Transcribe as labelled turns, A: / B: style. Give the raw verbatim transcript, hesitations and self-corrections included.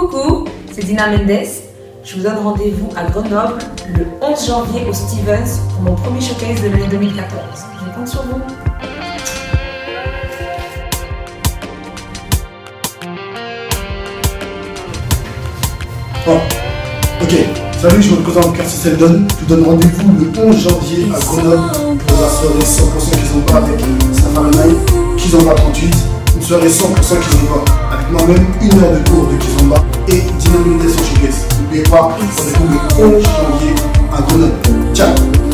A: Coucou, c'est Dina Mendes. Je vous donne rendez-vous à Grenoble le onze janvier au Stevens pour mon premier showcase de l'année deux mille quatorze. Je compte sur vous.
B: Oh, ok. Salut, je me présente Curtis Seldon. Je vous donne rendez-vous le onze janvier à Grenoble pour la soirée cent pour cent Kizomba avec Safari Night, Kizomba trente-huit. Une soirée cent pour cent Kizomba avec moi-même une heure de cours de Kizomba et Dina Mendes en showcase. N'oubliez pas, rendez-vous le onze janvier à Grenoble. Ciao.